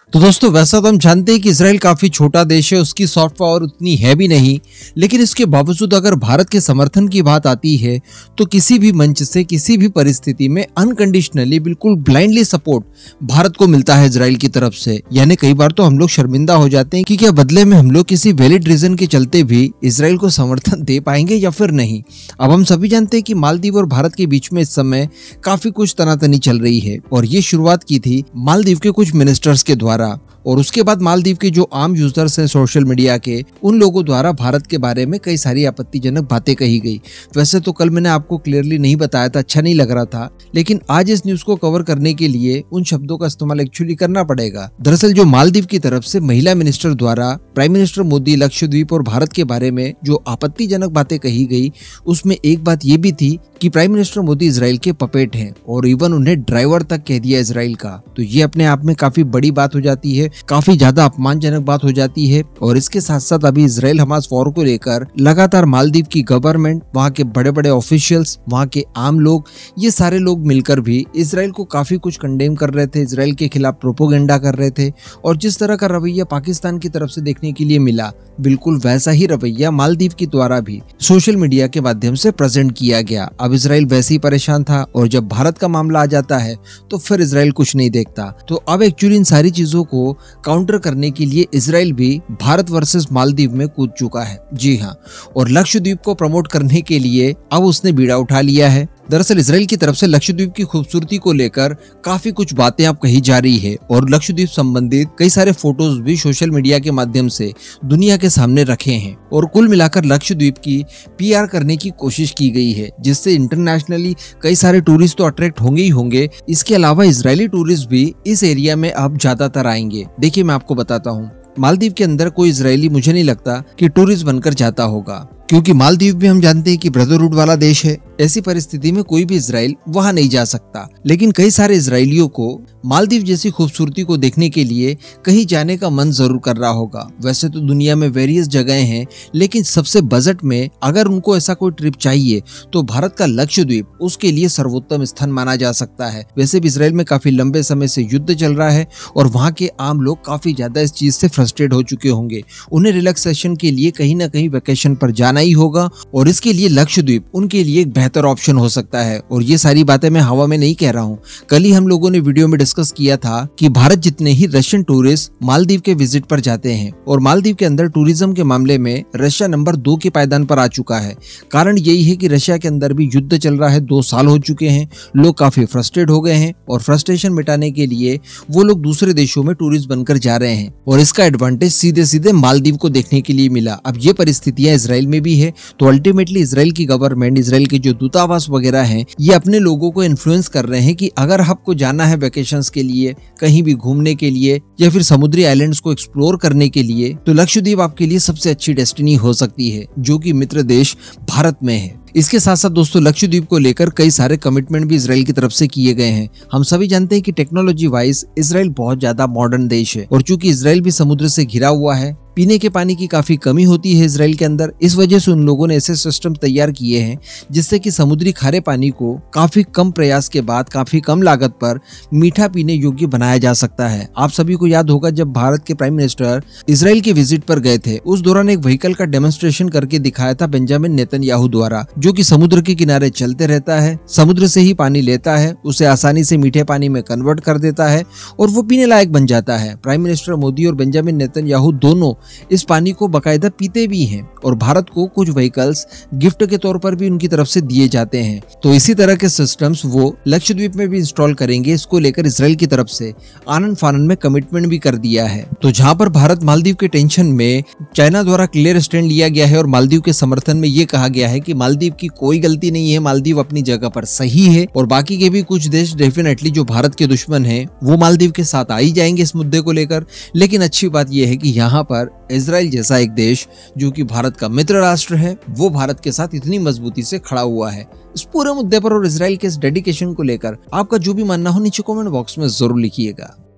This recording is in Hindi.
तो दोस्तों वैसा तो हम जानते हैं कि इसराइल काफी छोटा देश है, उसकी सॉफ्ट पावर उतनी है भी नहीं। लेकिन इसके बावजूद अगर भारत के समर्थन की बात आती है तो किसी भी मंच से किसी भी परिस्थिति में अनकंडीशनली बिल्कुल ब्लाइंडली सपोर्ट भारत को मिलता है इसराइल की तरफ से। यानी कई बार तो हम लोग शर्मिंदा हो जाते हैं कि क्या बदले में हम लोग किसी वैलिड रीजन के चलते भी इसराइल को समर्थन दे पाएंगे या फिर नहीं। अब हम सभी जानते हैं कि मालदीव और भारत के बीच में इस समय काफी कुछ तनातनी चल रही है और ये शुरुआत की थी मालदीव के कुछ मिनिस्टर्स के द्वारा, और उसके बाद मालदीव के जो आम यूजर्स हैं सोशल मीडिया के, उन लोगों द्वारा भारत के बारे में कई सारी आपत्तिजनक बातें कही गई। वैसे तो कल मैंने आपको क्लियरली नहीं बताया था, अच्छा नहीं लग रहा था, लेकिन आज इस न्यूज को कवर करने के लिए उन शब्दों का इस्तेमाल एक्चुअली करना पड़ेगा। दरअसल जो मालदीव की तरफ से महिला मिनिस्टर द्वारा प्राइम मिनिस्टर मोदी, लक्षद्वीप और भारत के बारे में जो आपत्तिजनक बातें कही गई, उसमें एक बात ये भी थी कि प्राइम मिनिस्टर मोदी इसराइल के पपेट हैं और इवन उन्हें ड्राइवर तक कह दिया इसराइल का। तो ये अपने आप में काफी बड़ी बात हो जाती है, काफी ज्यादा अपमानजनक बात हो जाती है। और इसके साथ साथ अभी इसराइल हमास वॉर को लेकर लगातार मालदीव की गवर्नमेंट, वहाँ के बड़े बड़े ऑफिशियल्स, वहाँ के आम लोग, ये सारे लोग मिलकर भी इसराइल को काफी कुछ कंडेम कर रहे थे, इसराइल के खिलाफ प्रोपोगेंडा कर रहे थे। और जिस तरह का रवैया पाकिस्तान की तरफ से देखने के लिए मिला, बिल्कुल वैसा ही रवैया मालदीव के द्वारा भी सोशल मीडिया के माध्यम से प्रेजेंट किया गया। अब इसराइल वैसे ही परेशान था और जब भारत का मामला आ जाता है तो फिर इसराइल कुछ नहीं देखता। तो अब एक्चुअली इन सारी चीजों को काउंटर करने के लिए इसराइल भी भारत वर्सेस मालदीव में कूद चुका है। जी हाँ, और लक्षद्वीप को प्रमोट करने के लिए अब उसने बीड़ा उठा लिया है। दरअसल इसराइल की तरफ से लक्षद्वीप की खूबसूरती को लेकर काफी कुछ बातें अब कही जा रही है और लक्षद्वीप संबंधित कई सारे फोटोज भी सोशल मीडिया के माध्यम से दुनिया के सामने रखे हैं। और कुल मिलाकर लक्षद्वीप की पीआर करने की कोशिश की गई है, जिससे इंटरनेशनली कई सारे टूरिस्ट तो अट्रैक्ट होंगे ही होंगे। इसके अलावा इजरायली टूरिस्ट भी इस एरिया में अब ज्यादातर आएंगे। देखिए मैं आपको बताता हूँ, मालदीव के अंदर कोई इजरायली मुझे नहीं लगता कि टूरिस्ट बनकर जाता होगा, क्योंकि मालदीव भी हम जानते हैं कि ब्रदरहुड वाला देश है। ऐसी परिस्थिति में कोई भी इजराइल वहां नहीं जा सकता। लेकिन कई सारे इजरायलियों को मालदीव जैसी खूबसूरती को देखने के लिए कहीं जाने का मन जरूर कर रहा होगा। वैसे तो दुनिया में वेरियस जगहें हैं, लेकिन सबसे बजट में अगर उनको ऐसा कोई ट्रिप चाहिए तो भारत का लक्षद्वीप उसके लिए सर्वोत्तम स्थान माना जा सकता है। वैसे भी इसराइल में काफी लंबे समय से युद्ध चल रहा है और वहाँ के आम लोग काफी ज्यादा इस चीज से फ्रस्ट्रेट हो चुके होंगे। उन्हें रिलैक्सेशन के लिए कहीं ना कहीं वेकेशन पर जाना ही होगा और इसके लिए लक्षद्वीप उनके लिए एक बेहतर ऑप्शन हो सकता है। और ये सारी बातें मैं हवा में नहीं कह रहा हूँ। कल ही हम लोगों ने वीडियो में डिस्कस किया था कि भारत जितने ही रशियन टूरिस्ट मालदीव के विजिट पर जाते हैं और मालदीव के अंदर टूरिज्म के मामले में रशिया नंबर 2 के पायदान पर आ चुका है। कारण यही है कि रशिया के अंदर भी युद्ध चल रहा है, 2 साल हो चुके हैं, लोग काफी फ्रस्ट्रेट हो गए हैं और फ्रस्ट्रेशन मिटाने के लिए वो लोग दूसरे देशों में टूरिस्ट बनकर जा रहे हैं और इसका एडवांटेज सीधे सीधे मालदीव को देखने के लिए मिला। अब ये परिस्थितियां इसराइल में भी है, तो अल्टीमेटली इसराइल की गवर्नमेंट, इसराइल के जो दूतावास वगैरह हैं, ये अपने लोगों को इन्फ्लुएंस कर रहे हैं कि अगर आपको जाना है वेकेशंस के लिए, कहीं भी घूमने के लिए या फिर समुद्री आइलैंड्स को एक्सप्लोर करने के लिए, तो लक्षद्वीप आपके लिए सबसे अच्छी डेस्टिनी हो सकती है, जो कि मित्र देश भारत में है। इसके साथ साथ दोस्तों लक्षद्वीप को लेकर कई सारे कमिटमेंट भी इसराइल की तरफ से किए गए हैं। हम सभी जानते हैं कि टेक्नोलॉजी वाइज इसराइल बहुत ज्यादा मॉडर्न देश है और चूंकि इसराइल भी समुद्र से घिरा हुआ है, पीने के पानी की काफी कमी होती है इसराइल के अंदर। इस वजह से उन लोगों ने ऐसे सिस्टम तैयार किए हैं जिससे कि समुद्री खारे पानी को काफी कम प्रयास के बाद, काफी कम लागत पर मीठा पीने योग्य बनाया जा सकता है। आप सभी को याद होगा जब भारत के प्राइम मिनिस्टर इसराइल के विजिट पर गए थे, उस दौरान एक व्हीकल का डेमोन्स्ट्रेशन करके दिखाया था बेंजामिन नेतन्याहू द्वारा, जो कि समुद्र के किनारे चलते रहता है, समुद्र से ही पानी लेता है, उसे आसानी से मीठे पानी में कन्वर्ट कर देता है और वो पीने लायक बन जाता है। प्राइम मिनिस्टर मोदी और बेंजामिन नेतन्याहू दोनों इस पानी को बकायदा पीते भी हैं और भारत को कुछ व्हीकल्स गिफ्ट के तौर पर भी उनकी तरफ से दिए जाते हैं। तो इसी तरह के सिस्टम्स वो लक्षद्वीप में भी इंस्टॉल करेंगे। इसको लेकर इसराइल की तरफ से आनन फानन में कमिटमेंट भी कर दिया है। तो जहां पर भारत मालदीव के टेंशन में चाइना द्वारा क्लियर स्टैंड लिया गया है और मालदीव के समर्थन में ये कहा गया है कि मालदीव की कोई गलती नहीं है, मालदीव अपनी जगह पर सही है और बाकी के भी कुछ देश डेफिनेटली जो भारत के दुश्मन हैं वो मालदीव के साथ आ ही जाएंगे इस मुद्दे को लेकर। लेकिन अच्छी बात यह है कि यहाँ पर इजराइल जैसा एक देश जो कि भारत का मित्र राष्ट्र है, वो भारत के साथ इतनी मजबूती से खड़ा हुआ है इस पूरे मुद्दे पर। और इजराइल के इस डेडिकेशन को लेकर आपका जो भी मानना हो नीचे कमेंट बॉक्स में जरूर लिखिएगा।